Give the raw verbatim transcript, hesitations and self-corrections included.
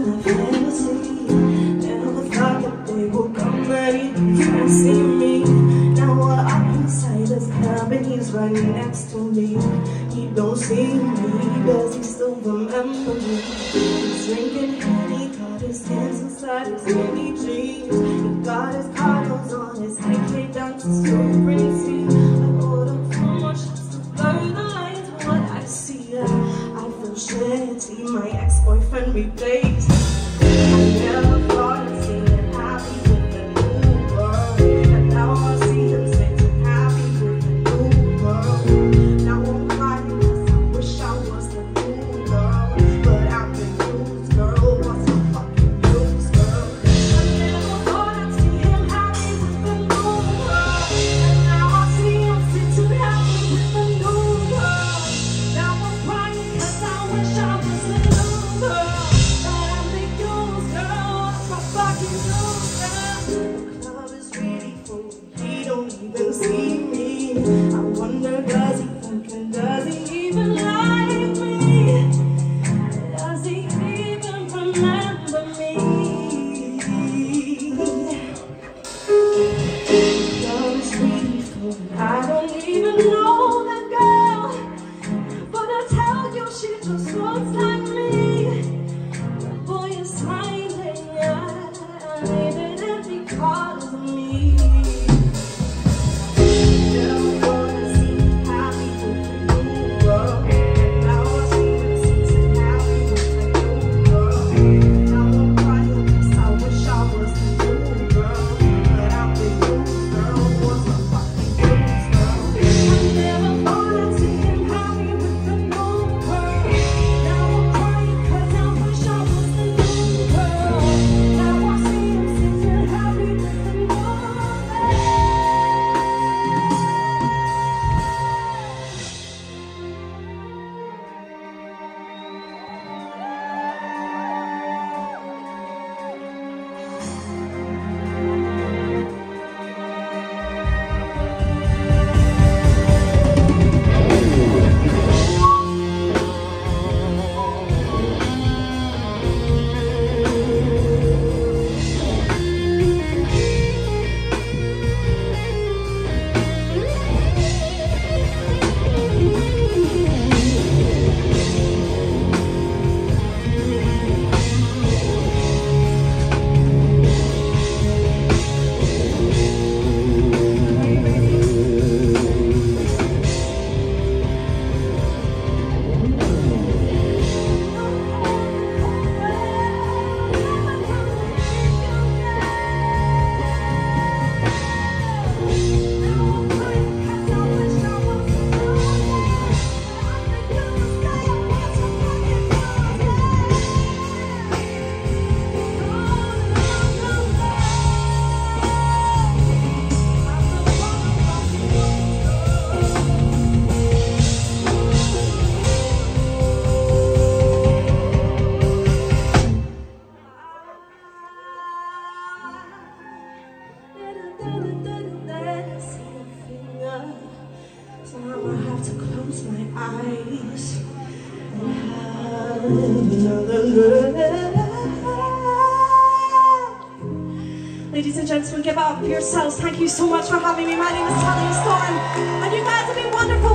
a fantasy. Never thought that they would come and even see me. Now what I can say is heaven, he's right next to me. He don't see me, does he still remember me? He's drinking honey, got his hands inside his skinny jeans. He got his goggles on, his head came down to super pretty. I ordered too much just to blur the lines of what I see. I feel shitty, my ex-boyfriend replaced. I never thought I'd see him happy with a new girl, and now I see him sitting happy with a new girl. Now I'm crying 'cause I wish I was the new girl, but I'm the used girl. What's a fucking used girl? I never thought I'd see him happy with a new girl, and now I see him sitting happy with a new girl. Now I'm crying 'cause I wish I was the new girl, but I'm the used girl. I'm a fucking used girl. The club is really full, he don't even see me. I wonder, does he think and does he even like me? Does he even remember me? The club is really full, I don't even know that girl, but I tell you she just looks like me. The boy is smiling, yeah, and it isn't because of me. Never wanna see him happy with a new girl, and now I see him sitting happy with a new girl. Now I'm crying 'cause I wish I was the new girl, but I'm the used girl. Was a fucking used girl. I never thought I'd see him happy with a new girl. Now I'm crying 'cause I wish I was the new girl. Now I see him sitting happy with a new girl. So now I have to close my eyes and have another look. Ladies and gentlemen, give up for yourselves. Thank you so much for having me. My name is Tallia, and you guys have been wonderful.